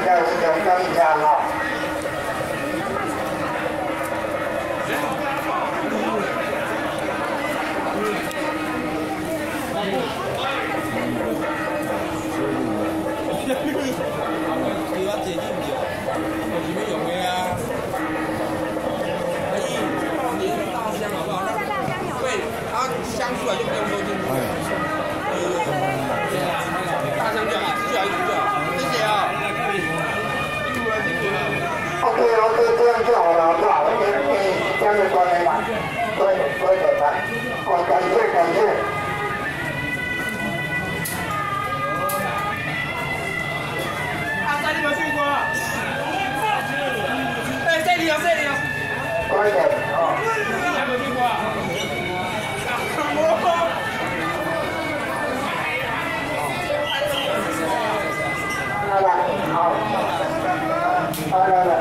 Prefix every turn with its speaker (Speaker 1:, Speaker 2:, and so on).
Speaker 1: 在是中间车哈。
Speaker 2: 香出来就不用收进去。大香就好，就好一点就好。谢谢啊。
Speaker 1: OK， 这样就好了，不好，这样就关了吧，对吧？好，感谢。
Speaker 2: 阿三，你有没有去过？哎，这里有。
Speaker 1: 快点啊！
Speaker 2: 你有没有去过？
Speaker 1: 来，好，来。